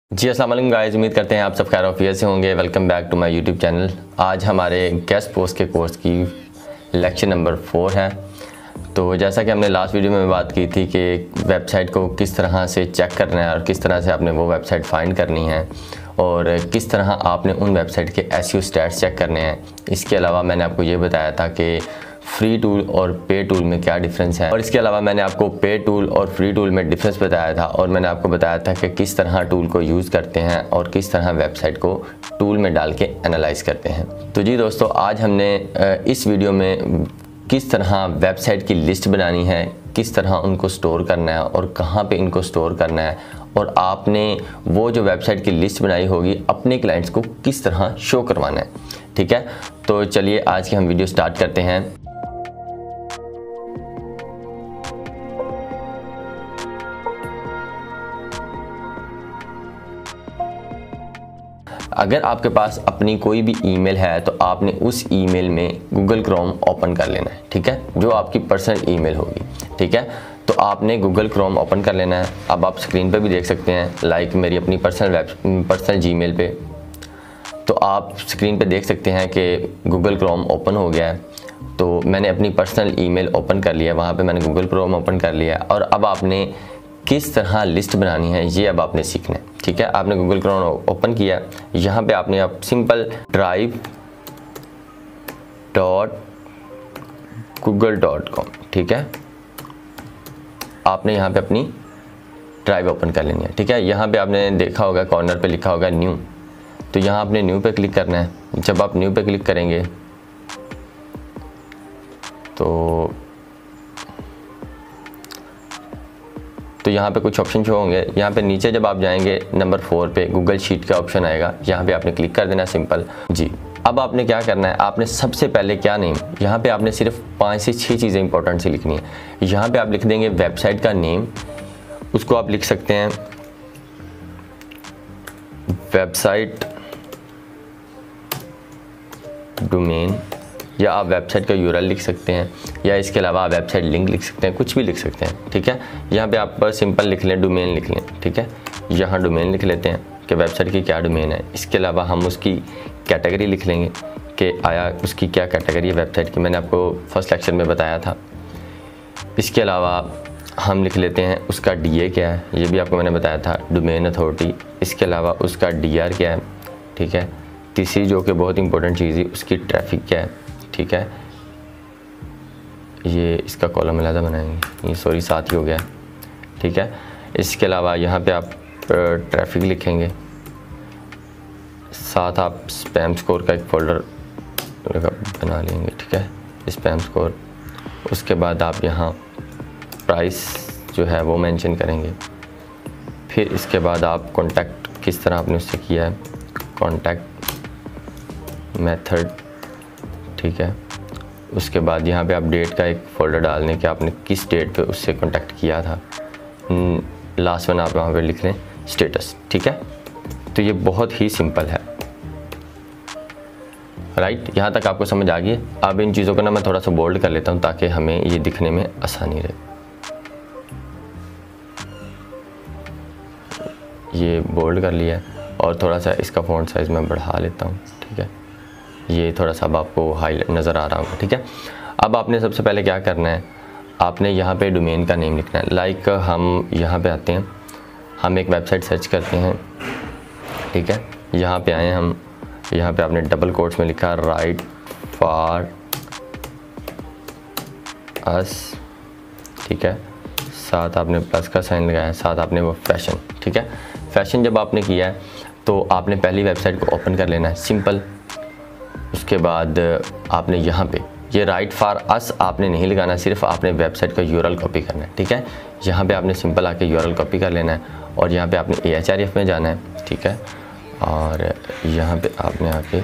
जी अस्सलाम वालेकुम गाइस, उम्मीद करते हैं आप सब खैर ऑफियर से होंगे। Welcome back to my YouTube channel. आज हमारे गेस्ट पोस्ट के कोर्स की लेक्चर नंबर 4 है। तो जैसा कि हमने लास्ट वीडियो में बात की थी कि वेबसाइट को किस तरह से चेक करना है और किस तरह से आपने वो वेबसाइट फाइंड करनी है और किस तरह आपने उन वेबसाइट के एसईओ स्टैट्स चेक करने हैं। इसके अलावा मैंने आपको ये बताया था कि फ्री टूल और पे टूल में क्या डिफरेंस है, और इसके अलावा मैंने आपको पे टूल और फ्री टूल में डिफरेंस बताया था और मैंने आपको बताया था कि किस तरह टूल को यूज़ करते हैं और किस तरह वेबसाइट को टूल में डाल के एनालाइज करते हैं। तो जी दोस्तों, आज हमने इस वीडियो में किस तरह वेबसाइट की लिस्ट बनानी है, किस तरह उनको स्टोर करना है और कहाँ पे इनको स्टोर करना है, और आपने वो जो वेबसाइट की लिस्ट बनाई होगी अपने क्लाइंट्स को किस तरह शो करवाना है। ठीक है, तो चलिए आज की हम वीडियो स्टार्ट करते हैं। अगर आपके पास अपनी कोई भी ईमेल है तो आपने उस ईमेल में गूगल क्रोम ओपन कर लेना है। ठीक है, जो आपकी पर्सनल ईमेल होगी। ठीक है, तो आपने गूगल क्रोम ओपन कर लेना है। अब आप स्क्रीन पे भी देख सकते हैं, लाइक मेरी अपनी पर्सनल जीमेल पे, तो आप स्क्रीन पे देख सकते हैं कि गूगल क्रोम ओपन हो गया है। तो मैंने अपनी पर्सनल ईमेल ओपन कर लिया, वहाँ पे मैंने गूगल क्रोम ओपन कर लिया और अब आपने किस तरह लिस्ट बनानी है ये अब आपने सीखना है। ठीक है, आपने गूगल क्रोम ओपन किया, यहाँ पे आपने अब सिंपल drive.google.com, ठीक है, आपने यहाँ पे अपनी ड्राइव ओपन कर लेनी है। ठीक है, यहाँ पे आपने देखा होगा कॉर्नर पे लिखा होगा न्यू, तो यहाँ आपने न्यू पे क्लिक करना है। जब आप न्यू पे क्लिक करेंगे तो यहाँ पे कुछ ऑप्शन जो होंगे, यहाँ पे नीचे जब आप जाएंगे नंबर 4 पे गूगल शीट का ऑप्शन आएगा, यहाँ पे आपने क्लिक कर देना सिंपल जी। अब आपने क्या करना है, आपने सबसे पहले क्या नेम, यहाँ पे आपने सिर्फ 5 से 6 चीज़ें इंपॉर्टेंट सी लिखनी है। यहाँ पे आप लिख देंगे वेबसाइट का नेम, उसको आप लिख सकते हैं वेबसाइट डोमेन, या आप वेबसाइट का यूआरएल लिख सकते हैं, या इसके अलावा आप वेबसाइट लिंक लिख सकते हैं, कुछ भी लिख सकते हैं। ठीक है, यहाँ पे आप सिंपल लिख लें डोमेन लिख लें। ठीक है, यहाँ डोमेन लिख लेते हैं कि वेबसाइट की क्या डोमेन है। इसके अलावा हम उसकी कैटेगरी लिख लेंगे कि आया उसकी क्या कैटेगरी है वेबसाइट की, मैंने आपको फर्स्ट लेक्चर में बताया था। इसके अलावा हम लिख लेते हैं उसका DA क्या है, ये भी आपको मैंने बताया था, डोमेन अथॉरिटी। इसके अलावा उसका DR क्या है। ठीक है, तीसरी जो कि बहुत इंपॉर्टेंट चीज़ है, उसकी ट्रैफिक क्या है। ठीक है, ये इसका कॉलम अलग बनाएंगे, ये सॉरी साथ ही हो गया। ठीक है, इसके अलावा यहाँ पे आप ट्रैफिक लिखेंगे, साथ आप स्पैम स्कोर का एक फोल्डर बना लेंगे। ठीक है, स्पैम स्कोर। उसके बाद आप यहाँ प्राइस जो है वो मेंशन करेंगे। फिर इसके बाद आप कॉन्टैक्ट किस तरह आपने उससे किया है, कॉन्टैक्ट मेथड। ठीक है, उसके बाद यहाँ पे आप डेट का एक फ़ोल्डर डालने कि आपने किस डेट पे उससे कांटेक्ट किया था। लास्ट में आप वहाँ पे लिख लें स्टेटस। ठीक है, तो ये बहुत ही सिंपल है। राइट, यहाँ तक आपको समझ आ गई। अब इन चीज़ों को ना मैं थोड़ा सा बोल्ड कर लेता हूँ ताकि हमें ये दिखने में आसानी रहे। ये बोल्ड कर लिया और थोड़ा सा इसका फ़ॉन्ट साइज़ मैं बढ़ा लेता हूँ। ठीक है, ये थोड़ा सा अब आपको हाईलाइट नज़र आ रहा होगा। ठीक है, अब आपने सबसे पहले क्या करना है, आपने यहाँ पे डोमेन का नेम लिखना है। लाइक हम यहाँ पे आते हैं, हम एक वेबसाइट सर्च करते हैं। ठीक है, यहाँ पे आए हम, यहाँ पे आपने डबल कोट्स में लिखा राइट फॉर अस। ठीक है, साथ आपने प्लस का साइन लगाया, साथ आपने वो फैशन। ठीक है, फैशन जब आपने किया है तो आपने पहली वेबसाइट को ओपन कर लेना है सिंपल। उसके बाद आपने यहाँ पे ये राइट फॉर अस आपने नहीं लगाना, सिर्फ आपने वेबसाइट का यूआरएल कॉपी करना है। ठीक है, यहाँ पे आपने सिंपल आके यूआरएल कॉपी कर लेना है और यहाँ पे आपने AHREF में जाना है। ठीक है, और यहाँ पे आपने आके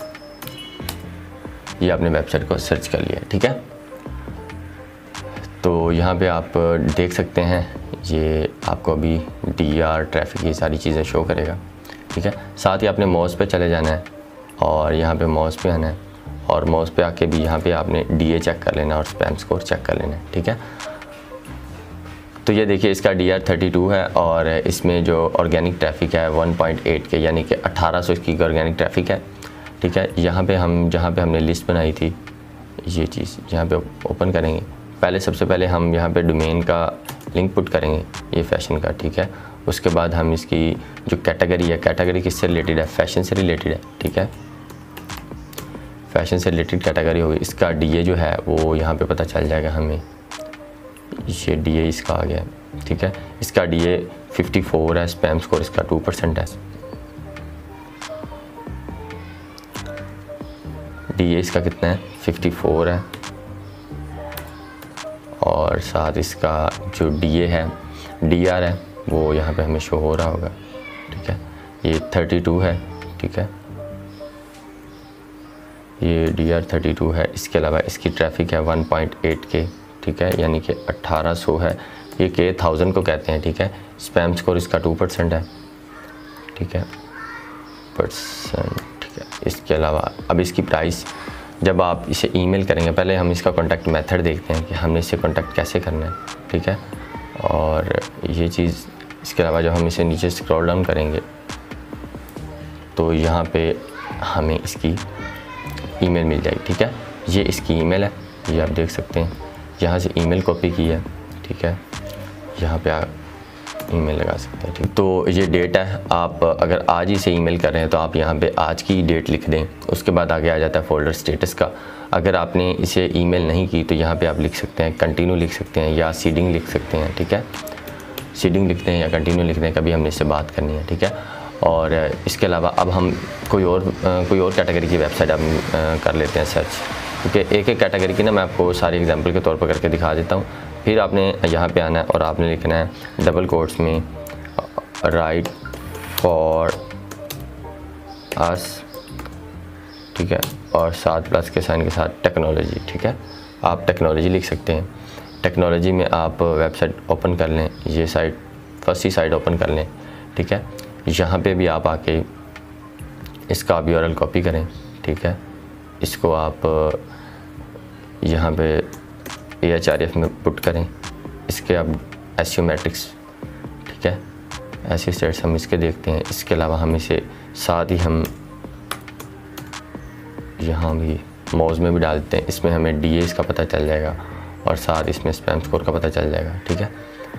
ये आपने वेबसाइट को सर्च कर लिया। ठीक है, तो यहाँ पे आप देख सकते हैं ये आपको अभी DR ट्रैफिक ये सारी चीज़ें शो करेगा। ठीक है, साथ ही आपने माउस पे चले जाना है और यहाँ पे माउस पे आना है और माउस पे आके भी यहाँ पे आपने DA चेक कर लेना और स्पैम स्कोर चेक कर लेना है। ठीक है, तो ये देखिए इसका DR32 है और इसमें जो ऑर्गेनिक ट्रैफिक है 1.8 के, यानी कि 1800 की ऑर्गेनिक ट्रैफिक है। ठीक है, यहाँ पे हम जहाँ पे हमने लिस्ट बनाई थी ये चीज़ यहाँ पे ओपन करेंगे। पहले सबसे पहले हम यहाँ पे डोमेन का लिंक पुट करेंगे, ये फैशन का। ठीक है, उसके बाद हम इसकी जो कैटेगरी है, कैटेगरी किससे रिलेटेड है, फैशन से रिलेटेड है। ठीक है, फैशन से रिलेटेड कैटेगरी होगी। इसका DA जो है वो यहाँ पे पता चल जाएगा हमें, ये DA इसका आ गया। ठीक है, इसका DA 54 है, स्पैम स्कोर इसका 2% है। DA इसका कितना है, 54 है, और साथ इसका जो DA है, DR है, वो यहाँ पे हमें शो हो रहा होगा। ठीक है, ये 32 है। ठीक है, ये DR32 है। इसके अलावा इसकी ट्रैफिक है 1.8 के। ठीक है, यानी कि 1800 है, ये के 1000 को कहते हैं। ठीक है, स्पैम स्कोर इसका 2% है। ठीक है, परसेंट। ठीक है, इसके अलावा अब इसकी प्राइस, जब आप इसे ईमेल करेंगे, पहले हम इसका कॉन्टैक्ट मेथड देखते हैं कि हमने इससे कॉन्टैक्ट कैसे करना है। ठीक है, और ये चीज़, इसके अलावा जब हम इसे नीचे स्क्रॉल डाउन करेंगे तो यहाँ पे हमें इसकी ईमेल मिल जाएगी। ठीक है, ये इसकी ईमेल है, ये आप देख सकते हैं, यहाँ से ईमेल कॉपी की है। ठीक है, यहाँ पे आप ईमेल लगा सकते हैं। ठीक, तो ये डेट है, आप अगर आज ही से ईमेल कर रहे हैं तो आप यहाँ पे आज की डेट लिख दें। उसके बाद आगे आ जाता है फोल्डर स्टेटस का। अगर आपने इसे ईमेल नहीं की तो यहाँ पे आप लिख सकते हैं कंटिन्यू लिख सकते हैं या सीडिंग लिख सकते हैं। ठीक है, सीडिंग लिखते हैं या कंटिन्यू लिखते हैं, कभी हमने इससे बात करनी है। ठीक है, और इसके अलावा अब हम कोई और कैटेगरी की वेबसाइट अब कर लेते हैं सर्च, क्योंकि एक कैटेगरी की ना मैं आपको सारी एग्जांपल के तौर पर करके दिखा देता हूँ। फिर आपने यहाँ पे आना है और आपने लिखना है डबल कोट्स में राइट फॉर अस। ठीक है, और साथ प्लस के साइन के साथ टेक्नोलॉजी। ठीक है, आप टेक्नोलॉजी लिख सकते हैं। टेक्नोलॉजी में आप वेबसाइट ओपन कर लें, ये साइट फर्स्ट ही साइट ओपन कर लें। ठीक है, यहाँ पे भी आप आके इसका आप URL कॉपी करें। ठीक है, इसको आप यहाँ पे AHREF में पुट करें, इसके आप SEO मैट्रिक्स। ठीक है, ऐसे स्टेट्स हम इसके देखते हैं। इसके अलावा हम इसे साथ ही हम यहाँ भी मौज में भी डालते हैं, इसमें हमें DA इसका पता चल जाएगा और साथ इसमें स्पैम स्कोर का पता चल जाएगा। ठीक है,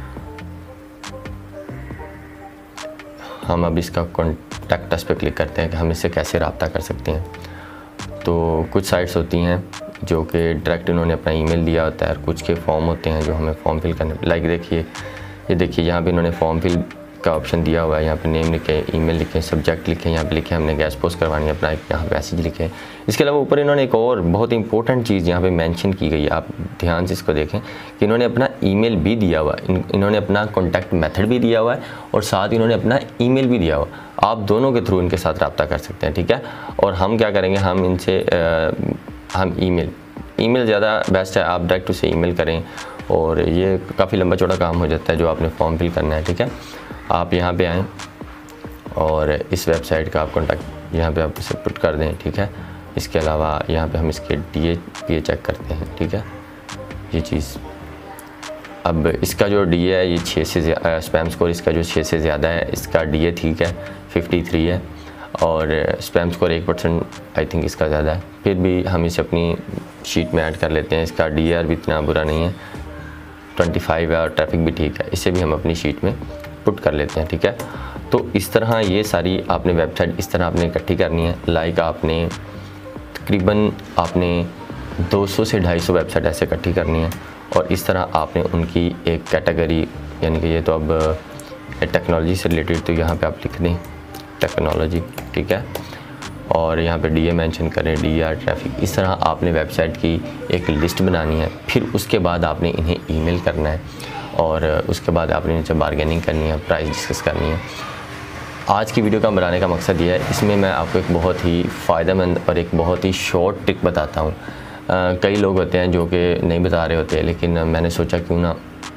हम अब इसका कॉन्टैक्ट अस पे क्लिक करते हैं कि हम इससे कैसे रब्ता कर सकते हैं। तो कुछ साइट्स होती हैं जो कि डायरेक्ट इन्होंने अपना ईमेल दिया होता है, और कुछ के फॉर्म होते हैं जो हमें फॉर्म फिल करने, लाइक देखिए, ये देखिए यहाँ पे इन्होंने फॉर्म फिल का ऑप्शन दिया हुआ है। यहाँ पे नेम लिखे, ईमेल लिखे, सब्जेक्ट लिखे, यहाँ पे लिखे हमने गैस पोस्ट करवानी है, अपना यहाँ पे मैसेज लिखे। इसके अलावा ऊपर इन्होंने एक और बहुत इंपॉर्टेंट चीज़ यहाँ पे मेंशन की गई है, आप ध्यान से इसको देखें कि इन्होंने अपना ईमेल भी दिया हुआ है, इन्होंने अपना कॉन्टैक्ट मेथड भी दिया हुआ है और साथ इन्होंने अपना ईमेल भी दिया हुआ है। आप दोनों के थ्रू इनके साथ रब्ता कर सकते हैं। ठीक है, और हम क्या करेंगे, हम इनसे हम ईमेल ज़्यादा बेस्ट है, आप डायरेक्ट उसे ईमेल करें और ये काफ़ी लंबा चौड़ा काम हो जाता है जो आपने फॉर्म फिल करना है। ठीक है, आप यहाँ पे आएँ और इस वेबसाइट का आप कॉन्टैक्ट यहाँ पे आप इसे पुट कर दें। ठीक है, इसके अलावा यहाँ पे हम इसके DA चेक करते हैं। ठीक है, ये चीज़, अब इसका जो DA है ये 6 से स्पैम स्कोर इसका जो 6 से ज़्यादा है, इसका DA ठीक है 53 है और स्पैम स्कोर 1% आई थिंक इसका ज़्यादा है। फिर भी हम इसे अपनी शीट में ऐड कर लेते हैं। इसका DAR भी इतना बुरा नहीं है, 25 है और ट्रैफिक भी ठीक है, इसे भी हम अपनी शीट में पुट कर लेते हैं। ठीक है, तो इस तरह ये सारी आपने वेबसाइट इस तरह आपने इकट्ठी करनी है। लाइक आपने तकरीबन आपने 200 से 250 वेबसाइट ऐसे इकट्ठी करनी है और इस तरह आपने उनकी एक कैटेगरी, यानी कि ये तो अब टेक्नोलॉजी से रिलेटेड, तो यहाँ पे आप लिख दें टेक्नोलॉजी। ठीक है, और यहाँ पे DA मेंशन करें, DR ट्रैफिक। इस तरह आपने वेबसाइट की एक लिस्ट बनानी है, फिर उसके बाद आपने इन्हें ईमेल करना है और उसके बाद आपने इनसे बारगेनिंग करनी है, प्राइस डिस्कस करनी है। आज की वीडियो का बनाने का मकसद ये है, इसमें मैं आपको एक बहुत ही फ़ायदेमंद और एक बहुत ही शॉर्ट ट्रिक बताता हूँ। कई लोग होते हैं जो कि नहीं बता रहे होते, लेकिन मैंने सोचा क्यों ना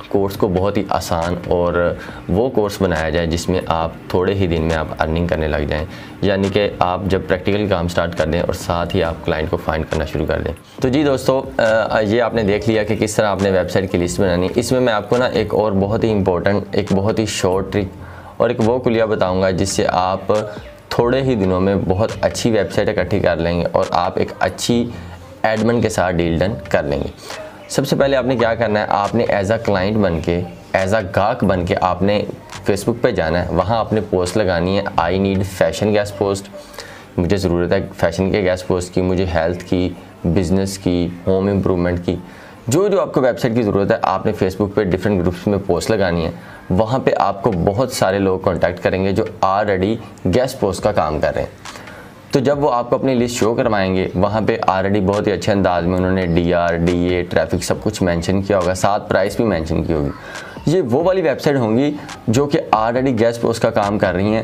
कोर्स को बहुत ही आसान और वो कोर्स बनाया जाए जिसमें आप थोड़े ही दिन में आप अर्निंग करने लग जाएं, यानी कि आप जब प्रैक्टिकल काम स्टार्ट कर दें और साथ ही आप क्लाइंट को फाइंड करना शुरू कर दें। तो जी दोस्तों, ये आपने देख लिया कि किस तरह आपने वेबसाइट की लिस्ट बनानी है। इसमें मैं आपको ना एक और बहुत ही इंपॉर्टेंट, एक बहुत ही शॉर्ट ट्रिक और एक वो कुलिया बताऊँगा जिससे आप थोड़े ही दिनों में बहुत अच्छी वेबसाइट इकट्ठी कर लेंगे और आप एक अच्छी एडमिन के साथ डील डन कर लेंगे। सबसे पहले आपने क्या करना है, आपने एज अ क्लाइंट बन के, एज अ गाहक बन के आपने फेसबुक पे जाना है। वहाँ आपने पोस्ट लगानी है, I need fashion guest post, मुझे ज़रूरत है फैशन के गेस्ट पोस्ट की, मुझे हेल्थ की, बिज़नेस की, होम इम्प्रूवमेंट की, जो आपको वेबसाइट की ज़रूरत है आपने फेसबुक पे डिफरेंट ग्रुप्स में पोस्ट लगानी है। वहाँ पे आपको बहुत सारे लोग कॉन्टैक्ट करेंगे जो ऑलरेडी गेस्ट पोस्ट का काम कर रहे हैं। तो जब वो आपको अपनी लिस्ट शो करवाएंगे, वहाँ पे ऑलरेडी बहुत ही अच्छे अंदाज में उन्होंने DR, DA, ट्रैफिक सब कुछ मेंशन किया होगा, साथ प्राइस भी मेंशन की होगी। ये वो वाली वेबसाइट होंगी जो कि ऑलरेडी गेस्ट पोस्ट का काम कर रही हैं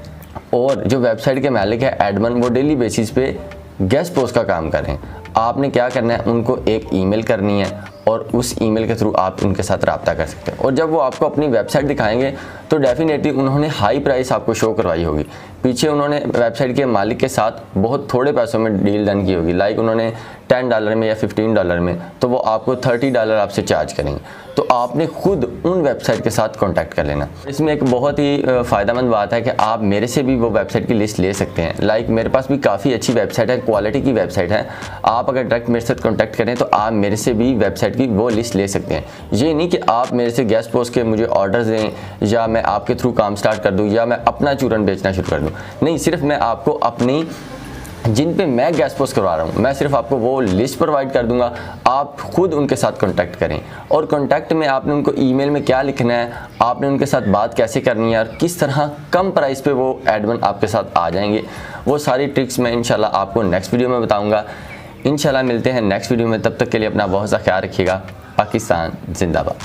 और जो वेबसाइट के मालिक है एडमिन, वो डेली बेसिस पे गेस्ट पोस्ट का काम कर रहे हैं। आपने क्या करना है, उनको एक ईमेल करनी है और उस ईमेल के थ्रू आप उनके साथ रब्ता कर सकते हैं। और जब वो आपको अपनी वेबसाइट दिखाएंगे तो डेफिनेटली उन्होंने हाई प्राइस आपको शो करवाई होगी। पीछे उन्होंने वेबसाइट के मालिक के साथ बहुत थोड़े पैसों में डील डन की होगी, लाइक उन्होंने $10 में या $15 में, तो वो आपको $30 आपसे चार्ज करेंगे। तो आपने खुद उन वेबसाइट के साथ कॉन्टैक्ट कर लेना। इसमें एक बहुत ही फ़ायदेमंद बात है कि आप मेरे से भी वो वेबसाइट की लिस्ट ले सकते हैं। लाइक मेरे पास भी काफ़ी अच्छी वेबसाइट है, क्वालिटी की वेबसाइट है। आप अगर डायरेक्ट मेरे साथ कॉन्टैक्ट करें तो आप मेरे से भी वेबसाइट की वो लिस्ट ले सकते हैं। ये नहीं कि आप मेरे से गेस्ट पोस्ट के मुझे ऑर्डर्स दें या मैं आपके थ्रू काम स्टार्ट कर दूं या मैं अपना चूरन बेचना शुरू कर दूं। नहीं, सिर्फ मैं आपको अपनी जिन पे मैं गेस्ट पोस्ट करवा रहा हूँ, मैं सिर्फ आपको वो लिस्ट प्रोवाइड कर दूंगा, आप खुद उनके साथ कांटेक्ट करें। और कांटेक्ट में आपने उनको ईमेल में क्या लिखना है, आपने उनके साथ बात कैसे करनी है और किस तरह कम प्राइस पे वो एडमिन आपके साथ आ जाएंगे, वो सारी ट्रिक्स मैं इंशाल्लाह आपको नेक्स्ट वीडियो में बताऊँगा। इंशाल्लाह मिलते हैं नेक्स्ट वीडियो में, तब तक के लिए अपना बहुत सा ख्याल रखिएगा। पाकिस्तान जिंदाबाद।